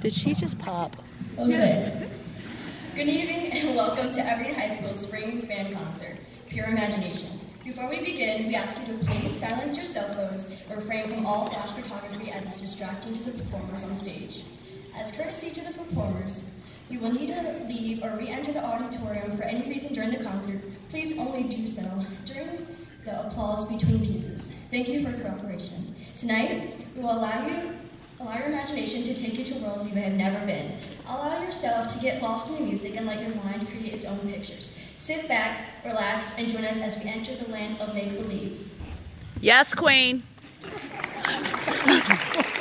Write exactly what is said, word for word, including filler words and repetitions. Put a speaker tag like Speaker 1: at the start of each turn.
Speaker 1: Did she just pop?
Speaker 2: Okay. Yes. Good evening and welcome to Aberdeen High School's Spring Band Concert, Pure Imagination. Before we begin, we ask you to please silence your cell phones or refrain from all flash photography as it's distracting to the performers on stage. As courtesy to the performers, you will need to leave or re-enter the auditorium for any reason during the concert. Please only do so during the applause between pieces. Thank you for your cooperation. Tonight, we will allow you Allow your imagination to take you to worlds you may have never been. Allow yourself to get lost in the music and let your mind create its own pictures. Sit back, relax, and join us as we enter the land of make-believe.
Speaker 1: Yes, Queen.